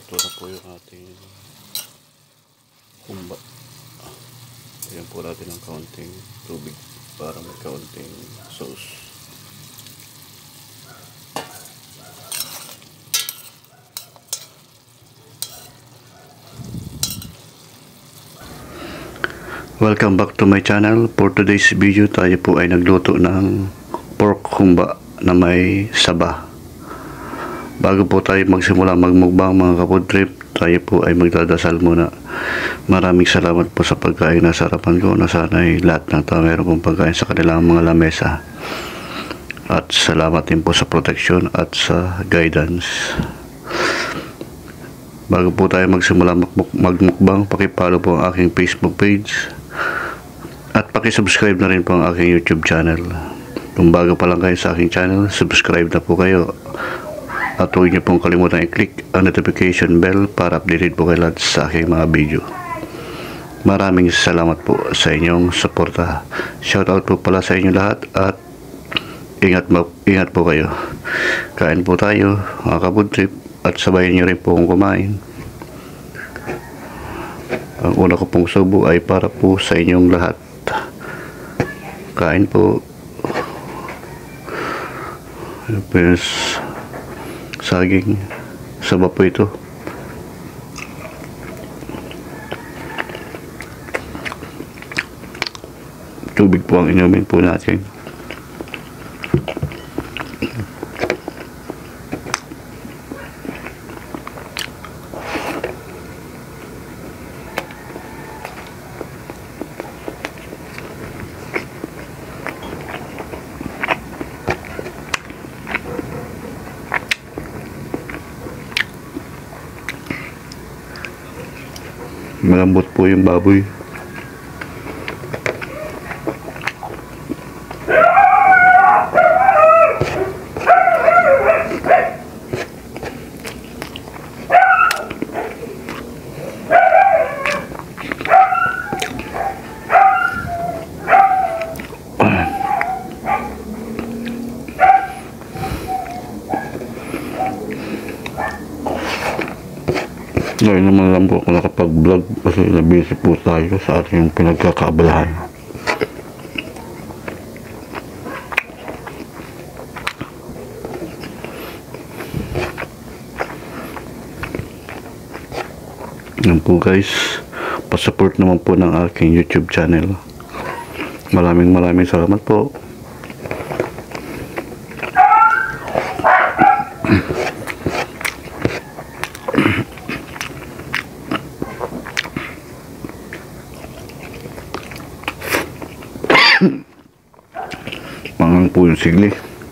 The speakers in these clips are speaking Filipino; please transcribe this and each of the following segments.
Luto na po yung ating humba. Ayan po natin ng kaunting tubig para may kaunting sauce. Welcome back to my channel. For today's video, tayo po ay nagluto ng pork humba na may saba. Bago po tayo magsimula magmukbang mga kapod trip, tayo po ay magdadasal muna. Maraming salamat po sa pagkain na sarapan ko, na sana'y lahat ng tao meron pong pagkain sa kanilang mga lamesa. At salamat din po sa protection at sa guidance. Bago po tayo magsimula magmukbang, pakipollow po ang aking Facebook page at pakisubscribe na rin po ang aking YouTube channel. Kung bago pa lang kayo sa aking channel, subscribe na po kayo. At huwag niyo pong kalimutan i-click ang notification bell para updated po kayo lahat sa aking mga video. Maraming salamat po sa inyong suporta. Shoutout po pala sa inyo lahat at ingat po kayo. Kain po tayo mga kapod trip at sabayan niyo rin po kung kumain. Ang una ko pong subo ay para po sa inyong lahat. Kain po. Saging saba po ito. Tubig po ang inumin po natin. Malambot po yung baboy. Ngayon naman lang po ako nakapag-vlog kasi nabisi po tayo sa ating pinagkakaabalahan. Yan po guys, pasupport naman po ng aking YouTube channel. Maraming salamat po. Mangang po yung sigli.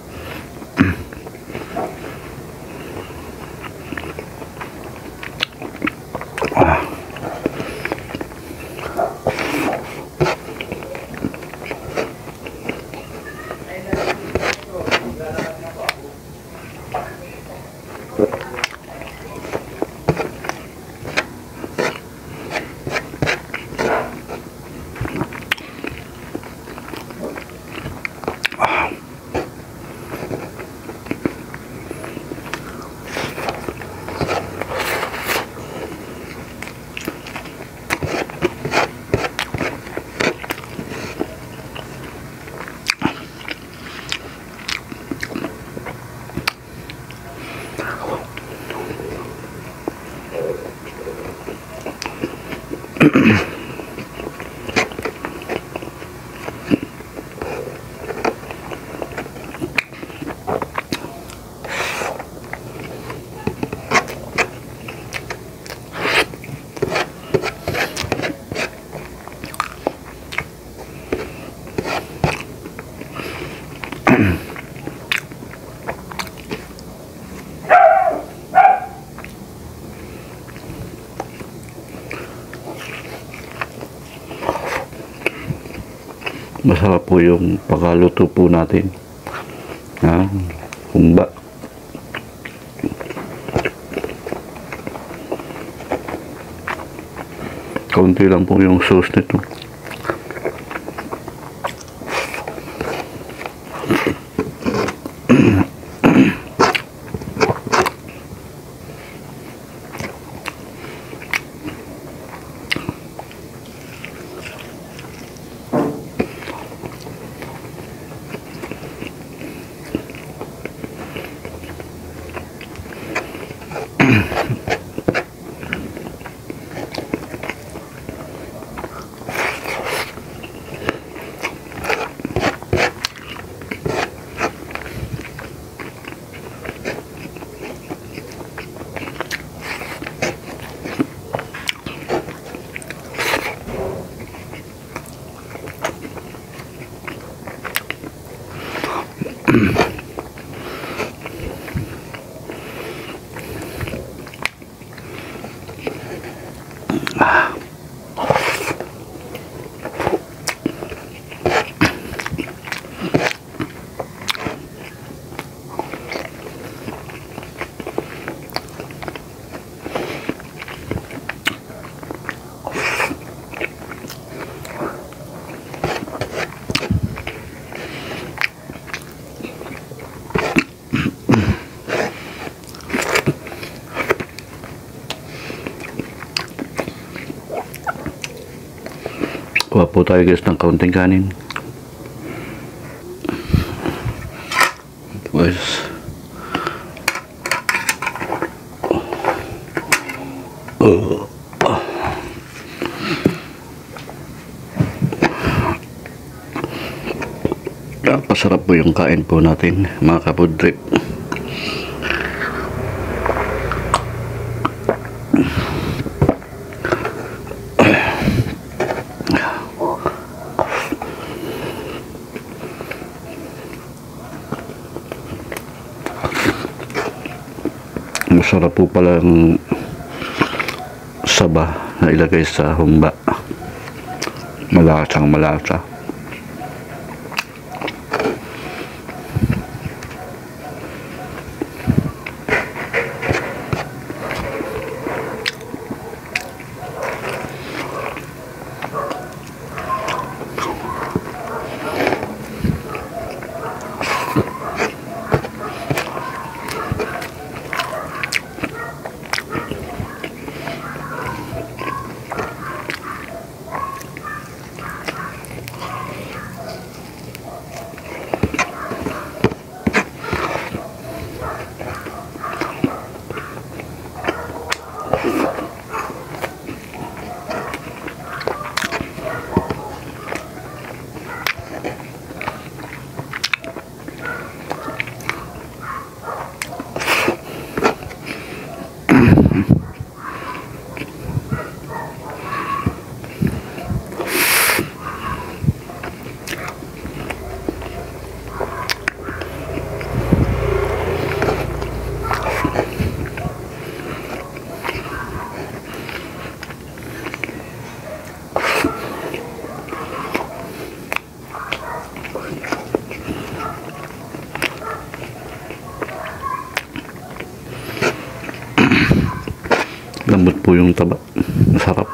Masarap po yung pagkaluto po natin. Humba. Kaunti lang po yung sauce nito. Kuha po tayo guys ng kaunting kanin. Guys. Pasarap po yung kain po natin mga ka-food trip. Masarap po pala ang saba na ilagay sa humba. Malasang malasa. Lambot po yung taba. Masarap.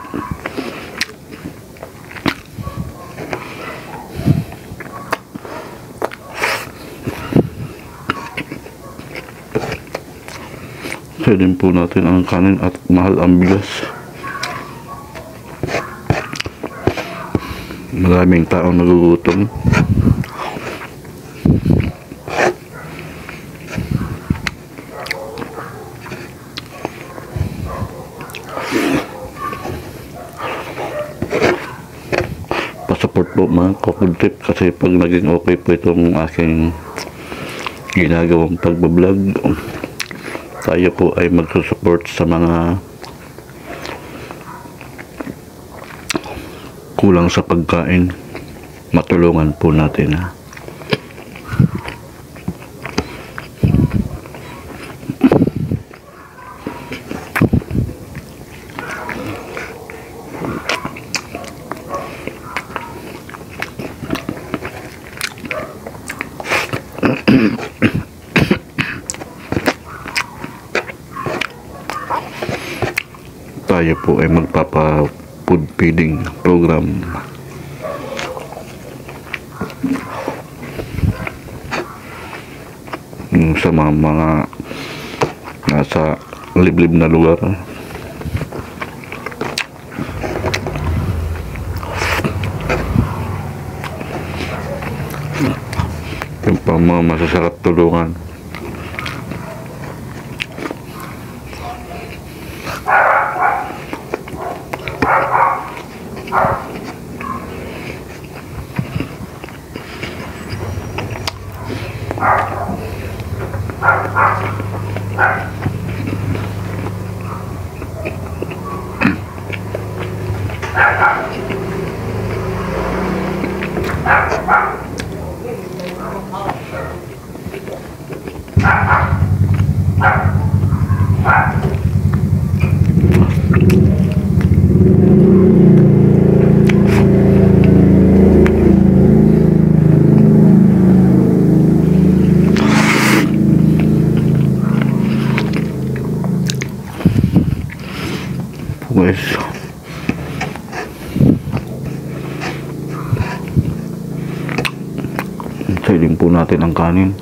Pwedeng po natin ang kanin at mahal ang bigas. Maraming taong nagugutom. Support po mga ka-food trip kasi pag naging okay po itong aking ginagawang pagbablog, tayo po ay magsusupport sa mga kulang sa pagkain. Matulungan po natin ha. Tayo po ay magpapa food feeding program sa mga nasa liblib na lugar. Yung pa mga masasarap tulungan. guys. Siling po natin ang kanin.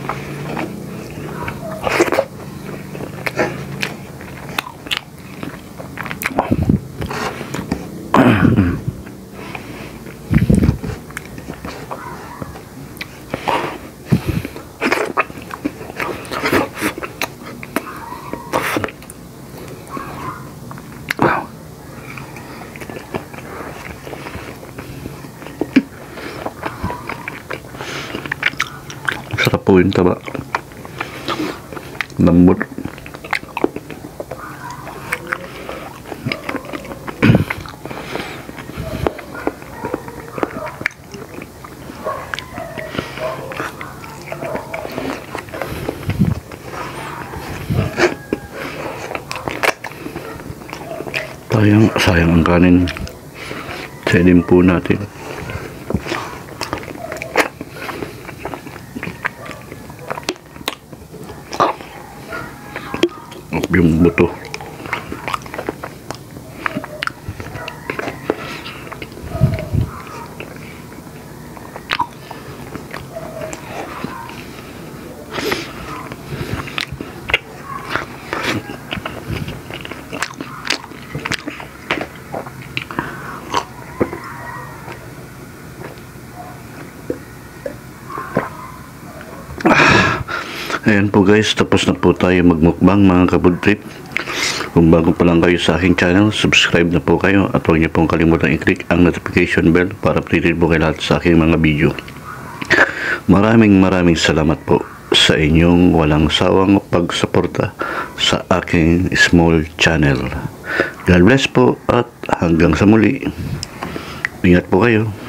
Sarap po yung taba. Lambot. Sayang ang kanin. Siling po natin. Yung buto. Ayan po guys, tapos na po tayo magmukbang mga kabudtrip. Kung bago pa lang kayo sa aking channel, subscribe na po kayo at huwag niyo pong kalimutan i-click ang notification bell para updated po kayo lahat sa aking mga video. Maraming salamat po sa inyong walang sawang pagsuporta sa aking small channel. God bless po at hanggang sa muli. Ingat po kayo.